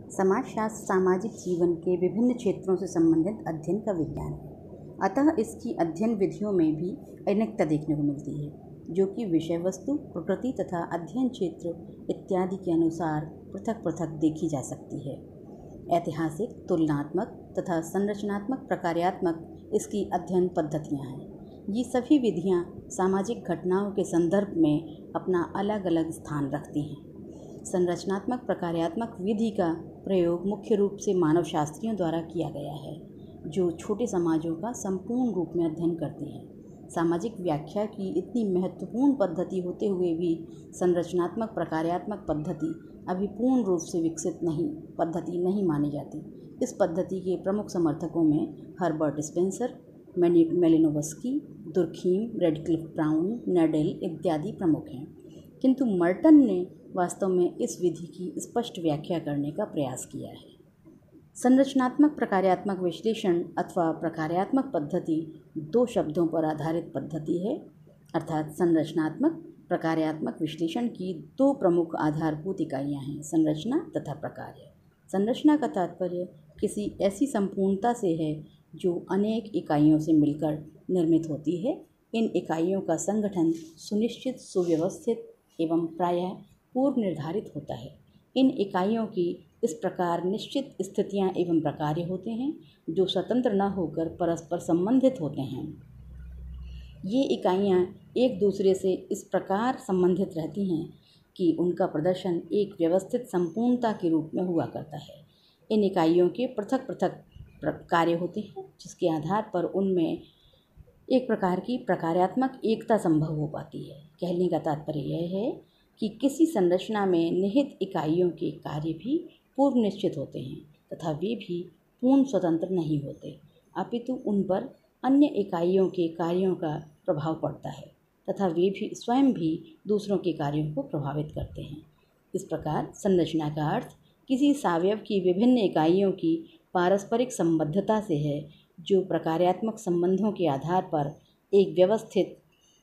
समाजशास्त्र सामाजिक जीवन के विभिन्न क्षेत्रों से संबंधित अध्ययन का विज्ञान है। अतः इसकी अध्ययन विधियों में भी अनेकता देखने को मिलती है, जो कि विषय वस्तु, प्रकृति तथा अध्ययन क्षेत्र इत्यादि के अनुसार पृथक पृथक देखी जा सकती है। ऐतिहासिक, तुलनात्मक तथा संरचनात्मक प्रकार्यात्मक इसकी अध्ययन पद्धतियाँ हैं। ये सभी विधियाँ सामाजिक घटनाओं के संदर्भ में अपना अलग अलग स्थान रखती हैं। संरचनात्मक प्रकार्यात्मक विधि का प्रयोग मुख्य रूप से मानवशास्त्रियों द्वारा किया गया है, जो छोटे समाजों का संपूर्ण रूप में अध्ययन करते हैं। सामाजिक व्याख्या की इतनी महत्वपूर्ण पद्धति होते हुए भी संरचनात्मक प्रकार्यात्मक पद्धति अभी पूर्ण रूप से विकसित पद्धति नहीं मानी जाती। इस पद्धति के प्रमुख समर्थकों में Herbert Spencer, Malinowski, Durkheim, Radcliffe Brown, Nadel इत्यादि प्रमुख हैं। किंतु मर्टन ने वास्तव में इस विधि की स्पष्ट व्याख्या करने का प्रयास किया है। संरचनात्मक प्रकार्यात्मक विश्लेषण अथवा प्रकार्यात्मक पद्धति दो शब्दों पर आधारित पद्धति है, अर्थात संरचनात्मक प्रकार्यात्मक विश्लेषण की दो प्रमुख आधारभूत इकाइयाँ हैं, संरचना तथा प्रकार्य। संरचना का तात्पर्य किसी ऐसी संपूर्णता से है जो अनेक इकाइयों से मिलकर निर्मित होती है। इन इकाइयों का संगठन सुनिश्चित, सुव्यवस्थित एवं प्रायः पूर्व निर्धारित होता है। इन इकाइयों की इस प्रकार निश्चित स्थितियां एवं प्रकार्य होते हैं जो स्वतंत्र न होकर परस्पर संबंधित होते हैं। ये इकाइयां एक दूसरे से इस प्रकार संबंधित रहती हैं कि उनका प्रदर्शन एक व्यवस्थित संपूर्णता के रूप में हुआ करता है। इन इकाइयों के पृथक पृथक कार्य होते हैं, जिसके आधार पर उनमें एक प्रकार की प्रकार्यात्मक एकता संभव हो पाती है। कहने का तात्पर्य यह है कि किसी संरचना में निहित इकाइयों के कार्य भी पूर्व निश्चित होते हैं तथा वे भी पूर्ण स्वतंत्र नहीं होते, अपितु उन पर अन्य इकाइयों के कार्यों का प्रभाव पड़ता है तथा वे भी स्वयं भी दूसरों के कार्यों को प्रभावित करते हैं। इस प्रकार संरचना का अर्थ किसी सावयव की विभिन्न इकाइयों की पारस्परिक संबद्धता से है, जो प्रकार्यात्मक संबंधों के आधार पर एक व्यवस्थित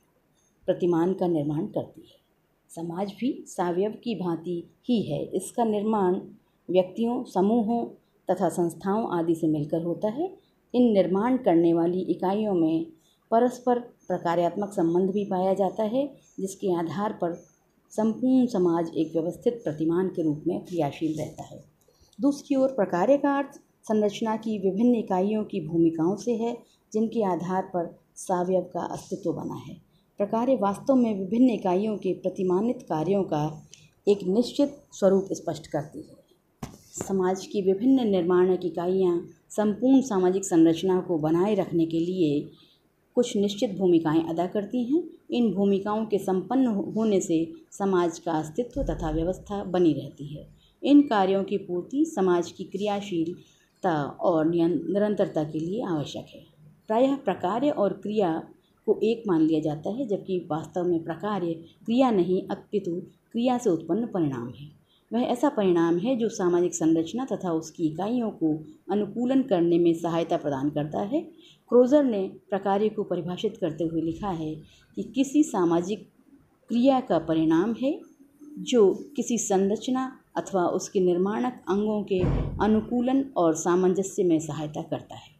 प्रतिमान का निर्माण करती है। समाज भी सावयव की भांति ही है। इसका निर्माण व्यक्तियों, समूहों तथा संस्थाओं आदि से मिलकर होता है। इन निर्माण करने वाली इकाइयों में परस्पर प्रकार्यात्मक संबंध भी पाया जाता है, जिसके आधार पर संपूर्ण समाज एक व्यवस्थित प्रतिमान के रूप में क्रियाशील रहता है। दूसरी ओर प्रकार्य का अर्थ संरचना की विभिन्न इकाइयों की भूमिकाओं से है, जिनके आधार पर सावयव का अस्तित्व बना है। प्रकार्य वास्तव में विभिन्न इकाइयों के प्रतिमानित कार्यों का एक निश्चित स्वरूप स्पष्ट करती है। समाज की विभिन्न निर्माणक इकाइयाँ संपूर्ण सामाजिक संरचना को बनाए रखने के लिए कुछ निश्चित भूमिकाएं अदा करती हैं। इन भूमिकाओं के संपन्न होने से समाज का अस्तित्व तथा व्यवस्था बनी रहती है। इन कार्यों की पूर्ति समाज की क्रियाशीलता और निरंतरता के लिए आवश्यक है। प्रायः प्रकार्य और क्रिया को एक मान लिया जाता है, जबकि वास्तव में प्रकार्य क्रिया नहीं अपितु क्रिया से उत्पन्न परिणाम है। वह ऐसा परिणाम है जो सामाजिक संरचना तथा उसकी इकाइयों को अनुकूलन करने में सहायता प्रदान करता है। क्रोजर ने प्रकार्य को परिभाषित करते हुए लिखा है कि किसी सामाजिक क्रिया का परिणाम है जो किसी संरचना अथवा उसके निर्माणक अंगों के अनुकूलन और सामंजस्य में सहायता करता है।